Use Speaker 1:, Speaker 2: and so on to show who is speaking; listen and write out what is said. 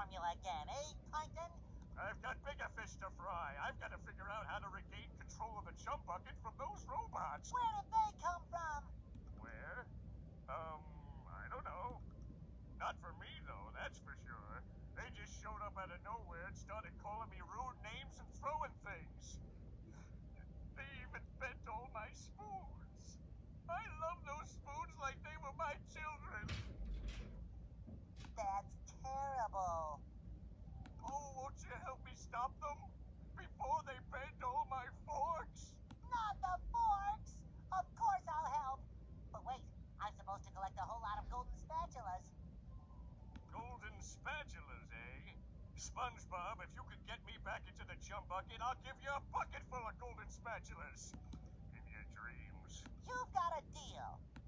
Speaker 1: formula again, eh, Plankton?
Speaker 2: I've got bigger fish to fry. I've got to figure out how to regain control of the chum bucket from those robots.
Speaker 1: Where did they come from?
Speaker 2: Where? I don't know. Not for me, though, that's for sure. They just showed up out of nowhere and started calling me rude names and throwing things. They even bent all my spoons. I love those spoons like they were my children.
Speaker 1: That's terrible.
Speaker 2: Oh, won't you help me stop them? Before they bend all my forks?
Speaker 1: Not the forks! Of course I'll help. But wait, I'm supposed to collect a whole lot of golden spatulas.
Speaker 2: Golden spatulas, eh? SpongeBob, if you could get me back into the chum bucket, I'll give you a bucket full of golden spatulas. In your dreams.
Speaker 1: You've got a deal.